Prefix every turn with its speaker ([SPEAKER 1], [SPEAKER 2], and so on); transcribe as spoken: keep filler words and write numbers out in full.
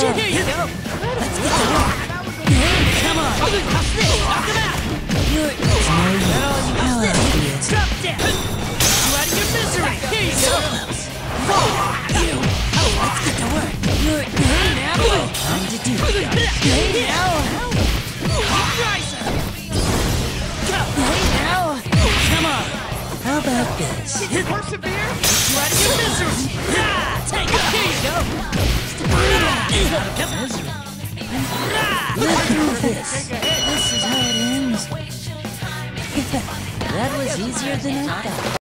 [SPEAKER 1] Here you go. Let's get to work. Come on. How's this? Knock him out. You're... That all you got this? Drop down. You out of your misery. Here you go. You. Oh, let's get to work. You're... Hey now. Time to do it. Hey now. Riser. Go. Hey now. Come on. How about this?
[SPEAKER 2] Persevere?
[SPEAKER 1] You out of your misery. Ah, take it. Here you go. Live through this. This is how it ends. That was easier than I thought.